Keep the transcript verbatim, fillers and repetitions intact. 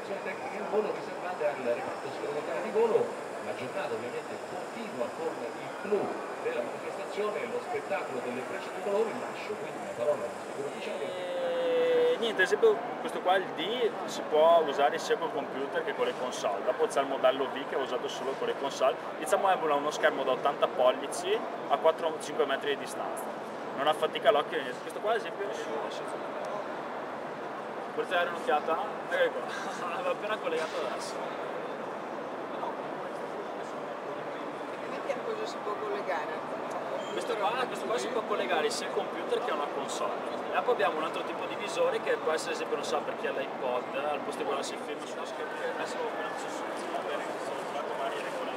informazioni tecniche al volo riservate al reparto sperimentale di volo. La giornata ovviamente continua con il clou della manifestazione, lo spettacolo delle frecce di colori. Lascio quindi la parola al nostro ufficiale. E niente, ad esempio questo qua, il D, si può usare sia col computer che con le console. Dopo c'è il modello V che è usato solo con le console. Diciamo è uno schermo da ottanta pollici a quattro cinque metri di distanza. Non affatica l'occhio niente. Questo qua ad esempio volete dare un'occhiata? Ecco qua, l'avevo appena collegato adesso. A cosa si può collegare? Questo qua, questo qua si può collegare sia al computer che a una console. E poi abbiamo un altro tipo di visore che può essere, ad esempio, non so, per chi ha l'iPod, al posto di guardarsi il film sullo schermo. Adesso ho appena messo su, va bene, sono trovato magari